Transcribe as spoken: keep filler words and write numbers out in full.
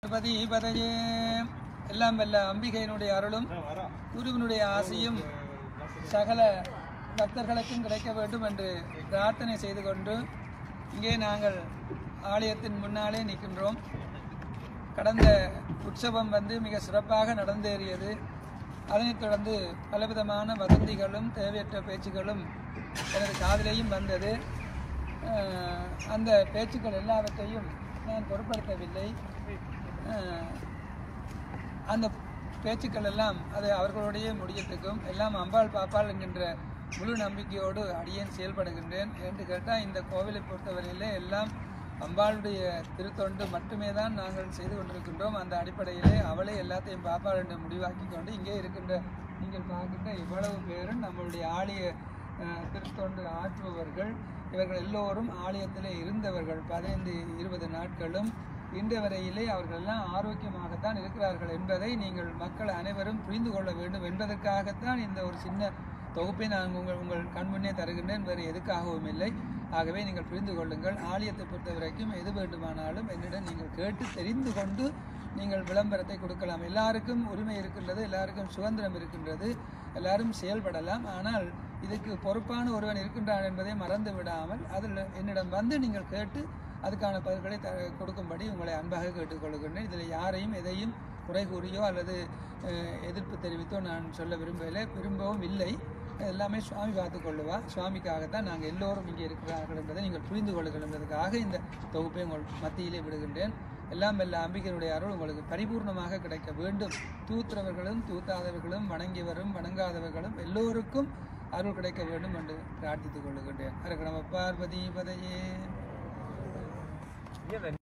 பதி பதையே எல்லாம் வல்ல அம்பிகையினுடைய அருளும் குருவினுடைய ஆசையும் சகல பக்தர்களுக்கும் கிடைக்க வேண்டும் என்று பிரார்த்தனை செய்து கொண்டு இங்கே நாங்கள் ஆலயத்தின் முன்னாலே நிற்கின்றோம். கடந்த உற்சவம் வந்து மிக சிறப்பாக நடந்தேறியது. அதனைத் தொடர்ந்து பலவிதமான வதந்திகளும் தேவையற்ற பேச்சுகளும் எனது காதிலேயும் வந்தது. அந்த பேச்சுக்கள் எல்லாவற்றையும் நான் பொருட்படுத்தவில்லை. அந்த பேச்சுக்கள் எல்லாம் அது அவர்களுடைய முடியத்துக்கும் எல்லாம் அம்பாள் பாப்பாள் என்கின்ற முழு நம்பிக்கையோடு அடியேன் செயல்படுகின்றேன். என்று கேட்டால் இந்த கோவிலை பொறுத்தவரையிலே எல்லாம் அம்பாளுடைய திருத்தொண்டு மட்டுமே தான் நாங்கள் செய்து கொண்டிருக்கின்றோம். அந்த அடிப்படையிலே அவளே எல்லாத்தையும் பாப்பாள் என்று முடிவாக்கி கொண்டு இங்கே இருக்கின்ற நீங்கள் பார்க்கின்ற இவ்வளவு பேரும் நம்மளுடைய ஆலய திருத்தொண்டு ஆற்றுபவர்கள். இவர்கள் எல்லோரும் ஆலயத்திலே இருந்தவர்கள். பதினைந்து இருபது நாட்களும் இன்று வரையிலே அவர்கள் எல்லாம் ஆரோக்கியமாகத்தான் இருக்கிறார்கள் என்பதை நீங்கள் மக்கள் அனைவரும் புரிந்து கொள்ள வேண்டும் என்பதற்காகத்தான் இந்த ஒரு சின்ன தொகுப்பை நான் உங்கள் உங்கள் கண்முன்னே தருகின்றேன். வேறு எதுக்காகவும் இல்லை. ஆகவே நீங்கள் புரிந்து கொள்ளுங்கள். ஆலயத்தை பொறுத்த வரைக்கும் எது வேண்டுமானாலும் என்னிடம் நீங்கள் கேட்டு தெரிந்து கொண்டு நீங்கள் விளம்பரத்தை கொடுக்கலாம். எல்லாருக்கும் உரிமை இருக்கின்றது, எல்லாருக்கும் சுதந்திரம் இருக்கின்றது, எல்லாரும் செயல்படலாம். ஆனால் இதுக்கு பொறுப்பான ஒருவன் இருக்கின்றான் என்பதை மறந்து விடாமல் அதில் என்னிடம் வந்து நீங்கள் கேட்டு அதுக்கான பதில்களை த கொடுக்கும்படி உங்களை அன்பாக கேட்டுக்கொள்கின்றேன். இதில் யாரையும் எதையும் குறை கூறியோ அல்லது எதிர்ப்பு தெரிவித்தோ நான் சொல்ல விரும்பவில்லை, விரும்பவும் இல்லை. எல்லாமே சுவாமி பார்த்து கொள்ளுவா. சுவாமிக்காகத்தான் நாங்கள் எல்லோரும் இங்கே இருக்கிறார்கள் என்பதை நீங்கள் புரிந்து கொள்ளுங்கள் என்பதற்காக இந்த தொகுப்பை உங்கள் மத்தியிலே விடுகின்றேன். எல்லாம் வல்ல அம்பிகையினுடைய அருள் உங்களுக்கு பரிபூர்ணமாக கிடைக்க வேண்டும். தூத்துறவர்களும் தூத்தாதவர்களும் வணங்கியவரும் வணங்காதவர்களும் எல்லோருக்கும் அருள் கிடைக்க வேண்டும் என்று பிரார்த்தித்துக் கொள்ளுகின்றேன். அரகணம பார்வதி பதையே.